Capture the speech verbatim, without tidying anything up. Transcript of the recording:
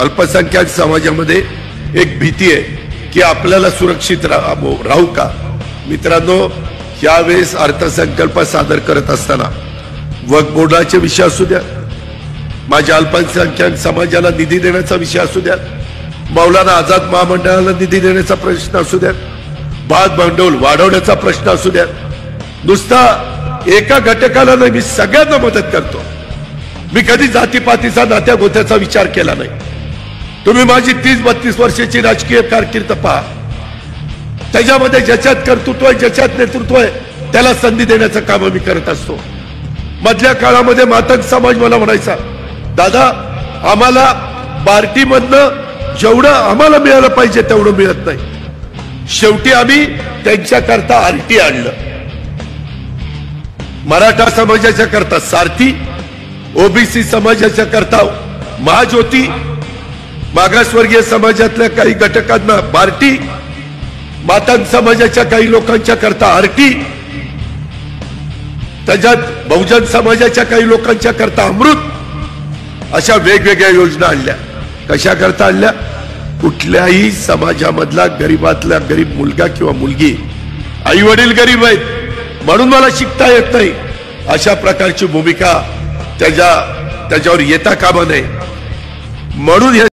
अल्पसंख्याक समाजामध्ये एक भीती आहे की आपल्याला सुरक्षित राहू का। मित्रांनो, यावेळेस अर्थसंकल्प सादर करत असताना वक्फ बोर्डाचे विषय असू द्या, माझ्या अल्पसंख्याक समाजाला निधी देण्याचा विषय असू द्या, मौलाना आझाद महामंडळाला निधी देण्याचा प्रश्न असू द्या, भाग भांडवल वाढवण्याचा प्रश्न असू द्या, नुसता एका घटकाला नाही, मी सगळ्यांना मदत करतो। मी कधी जातीपातीचा नात्या गोत्याचा विचार केला नाही। तुम्ही माझी तीस बत्तीस वर्षाची राजकीय कारकीर्द पहा, त्याच्यामध्ये ज्याच्यात कर्तृत्व आहे, ज्याच्यात नेतृत्व आहे, त्याला संधी देण्याचं काम मी करत असतो। मधल्या काळामध्ये मातंग समाज मला म्हणायचा, दादा आम्हाला बार्टीमधनं जेवढं आम्हाला मिळालं पाहिजे तेवढं मिळत नाही। शेवटी आम्ही त्यांच्याकरता आरटी आणलं, मराठा समाजाच्या करता सारथी, ओबीसी समाजाच्या करता महाज्योती, मागासवर्गीय समाजातल्या काही घटकांना बार्टी, मातंग समाजाच्या काही लोकांच्या करता आरटी, त्याच्यात बहुजन समाजाच्या काही लोकांच्या करता अमृत, अशा वेगवेगळ्या योजना आणल्या। कशा करता आणल्या? कुठल्याही समाजामधला गरीबातला गरीब मुलगा किंवा मुलगी, आई वडील गरीब आहेत म्हणून मला शिकता येत नाही, अशा प्रकारची भूमिका त्याच्या त्याच्यावर येता कामा नये म्हणून